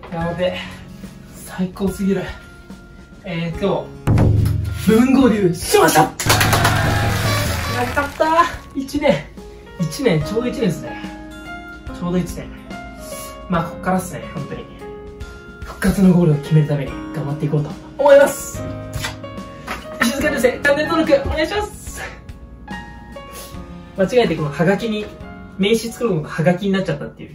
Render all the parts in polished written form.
やべえ、最高すぎる。今日部分合流しました。やったったー。1年ちょうど1年ですね。ちょうど1年。まあこっからっすね。本当に復活のゴールを決めるために頑張っていこうと思います。石塚先生、チャンネル登録お願いします。間違えてこのハガキに名刺作るのがハガキになっちゃったっていう。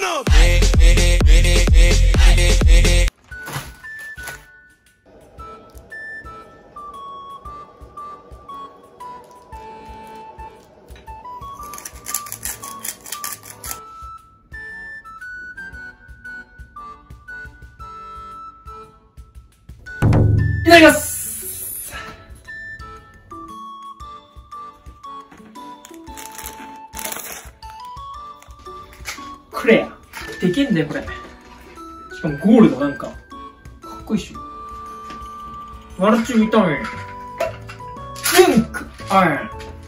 いただきます。クレアでけんだよこれ。しかもゴールドなんかかっこいいっしょ。マルチビタミンピンクアイロン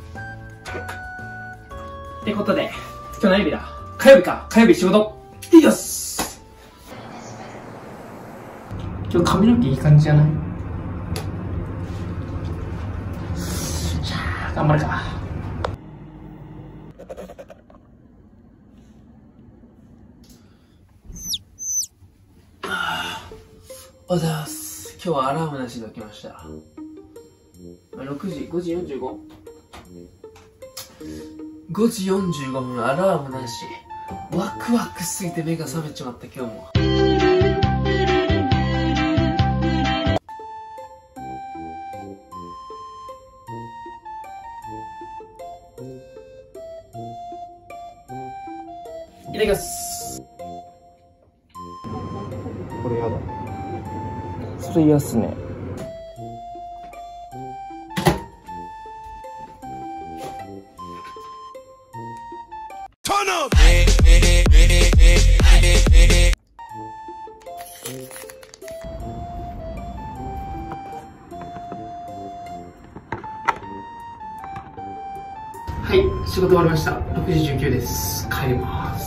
ってことで、今日何曜日だ？火曜日か。火曜日仕事いきます。今日髪の毛いい感じじゃない？頑張るか。おはようございます。今日はアラームなしで起きました。5時45 5時45分、アラームなし。ワクワクすぎて目が覚めちまった今日も。いただきます。 これやだ。それ嫌っすね。 はい、仕事終わりました。6時19です。帰ります。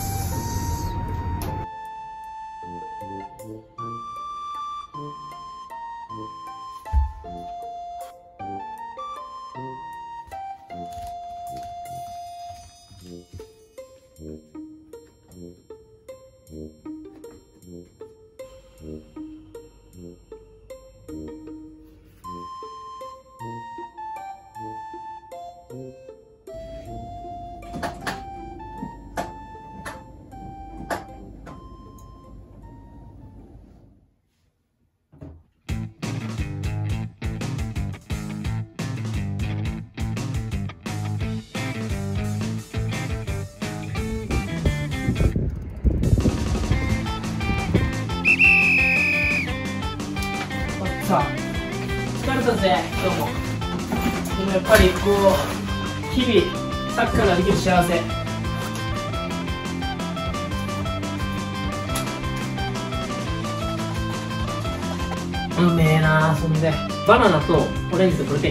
さあ、疲れたぜ、今日も。でもやっぱりこう、日々、サッカーができる幸せ。うめえなぁ、そんで。バナナとオレンジとプロテイン。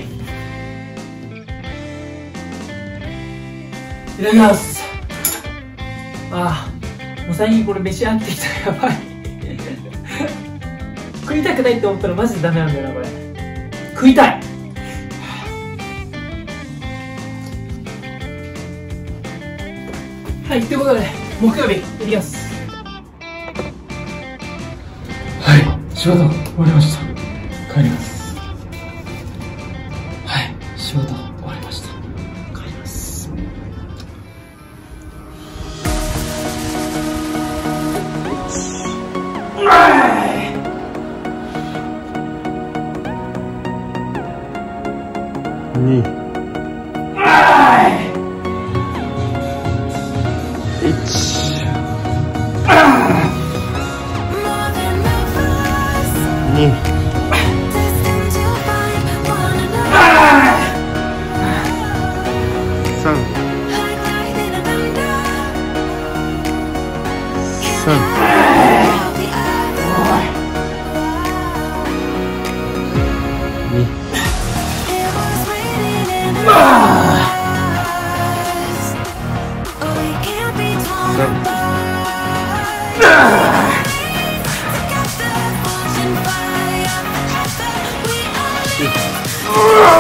いただきます。ああ、もう最近これ飯飽きてきたらやばい。食いたくないって思ったらマジでダメなんだよな、これ。食いたい。はい、ということで、木曜日、行きます。はい、仕事終わりました。帰ります。はい、仕事終わりました。帰ります。 2、 うわ